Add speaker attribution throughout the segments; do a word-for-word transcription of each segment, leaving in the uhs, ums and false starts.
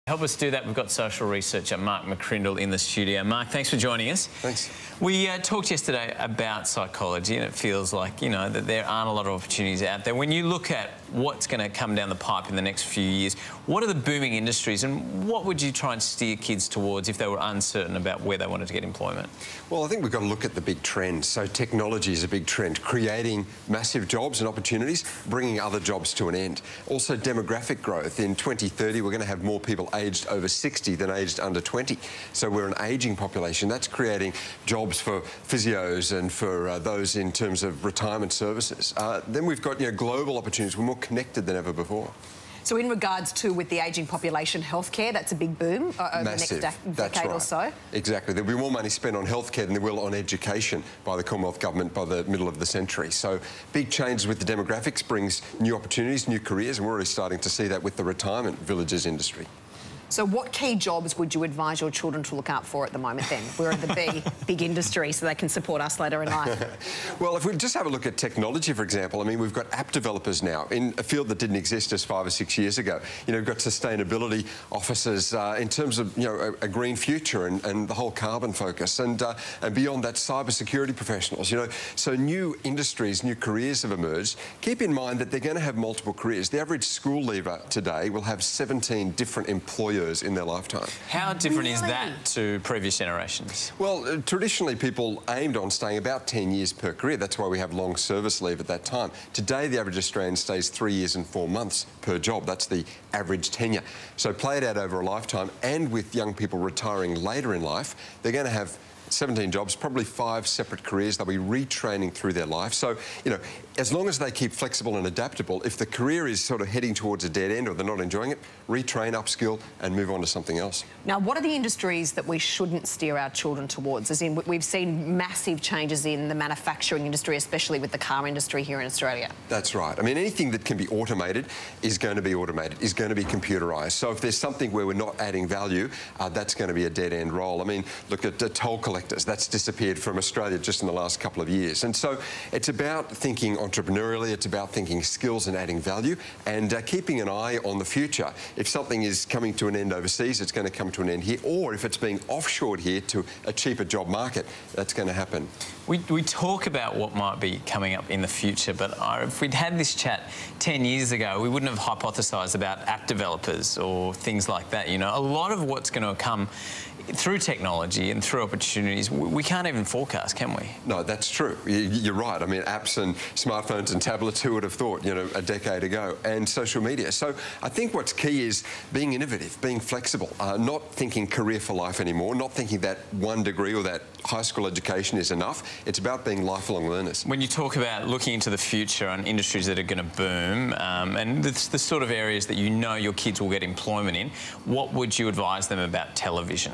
Speaker 1: Help us do that. We've got social researcher Mark McCrindle in the studio. Mark, thanks for joining us.
Speaker 2: Thanks.
Speaker 1: We uh, talked yesterday about psychology, and it feels like, you know, that there aren't a lot of opportunities out there. When you look at what's going to come down the pipe in the next few years, what are the booming industries, and what would you try and steer kids towards if they were uncertain about where they wanted to get employment?
Speaker 2: Well, I think we've got to look at the big trends. So technology is a big trend, creating massive jobs and opportunities, bringing other jobs to an end. Also demographic growth. In twenty thirty, we're going to have more people aged over sixty than aged under twenty. So we're an ageing population. That's creating jobs for physios and for uh, those in terms of retirement services. Uh, then we've got, you know, global opportunities. We're more connected than ever before.
Speaker 3: So in regards to, with the ageing population, healthcare, that's a big boom uh, over
Speaker 2: Massive.
Speaker 3: the next de
Speaker 2: that's
Speaker 3: decade
Speaker 2: right.
Speaker 3: or so?
Speaker 2: Exactly. There'll be more money spent on healthcare than there will on education by the Commonwealth Government by the middle of the century. So big changes with the demographics brings new opportunities, new careers, and we're already starting to see that with the retirement villages industry.
Speaker 3: So what key jobs would you advise your children to look out for at the moment then? We're in the big, big industry, so they can support us later in life.
Speaker 2: Well, if we just have a look at technology, for example, I mean, we've got app developers now in a field that didn't exist just five or six years ago. You know, we've got sustainability officers uh, in terms of, you know, a, a green future and, and the whole carbon focus. And, uh, and beyond that, cybersecurity professionals, you know. So new industries, new careers have emerged. Keep in mind that they're going to have multiple careers. The average school leaver today will have seventeen different employers in their lifetime.
Speaker 1: How different
Speaker 3: really?
Speaker 1: is that to previous generations?
Speaker 2: Well, uh, traditionally people aimed on staying about ten years per career. That's why we have long service leave at that time. Today, the average Australian stays three years and four months per job. That's the average tenure. So play it out over a lifetime, and with young people retiring later in life, they're going to have seventeen jobs, probably five separate careers. They'll be retraining through their life. So, you know, as long as they keep flexible and adaptable, if the career is sort of heading towards a dead end or they're not enjoying it, retrain, upskill and move on to something else.
Speaker 3: Now, what are the industries that we shouldn't steer our children towards? As in, we've seen massive changes in the manufacturing industry, especially with the car industry here in Australia.
Speaker 2: That's right. I mean, anything that can be automated is going to be automated, is going to be computerised. So if there's something where we're not adding value, uh, that's going to be a dead-end role. I mean, look at the toll collectors. That's disappeared from Australia just in the last couple of years. And so it's about thinking entrepreneurially, it's about thinking skills and adding value, and uh, keeping an eye on the future. If something is coming to an end overseas, it's going to come to an end here, or if it's being offshored here to a cheaper job market, that's going to happen.
Speaker 1: We, we talk about what might be coming up in the future, but uh, if we'd had this chat ten years ago, we wouldn't have hypothesised about app developers or things like that. You know, a lot of what's going to come through technology and through opportunities, we can't even forecast, can we?
Speaker 2: No, that's true. You're right. I mean, apps and smartphones and tablets, who would have thought, you know, a decade ago, and social media. So I think what's key is being innovative, being flexible, uh, not thinking career for life anymore, not thinking that one degree or that high school education is enough. It's about being lifelong learners. When
Speaker 1: you talk about looking into the future and industries that are going to boom, um, and the, the sort of areas that you know your kids will get employment in, what would you advise them about television?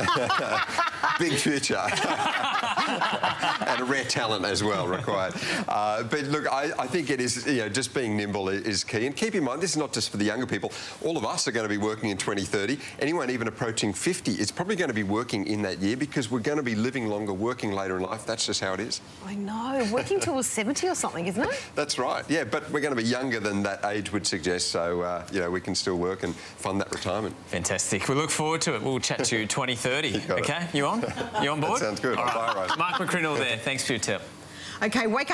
Speaker 2: Big future. And a rare talent as well required. Uh, but look, I, I think it is, you know, just being nimble is key. And keep in mind, this is not just for the younger people. All of us are going to be working in twenty thirty. Anyone even approaching fifty is probably going to be working in that year, because we're going to be living longer, working later in life. That's just how it is.
Speaker 3: I know. Working till we're seventy or something, isn't it?
Speaker 2: That's right. Yeah, but we're going to be younger than that age would suggest. So, uh, you know, we can still work and fund that retirement.
Speaker 1: Fantastic. We look forward to it. We'll chat to you twenty thirty. You okay? It. You on? You on board?
Speaker 2: That sounds good.
Speaker 1: All right. Mark McCrindle there. Thanks for your tip.
Speaker 3: Okay, wake up.